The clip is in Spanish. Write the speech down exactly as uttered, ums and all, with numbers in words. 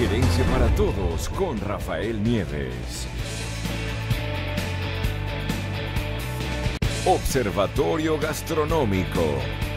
Gerencia para Todos con Rafael Nieves. Observatorio Gastronómico.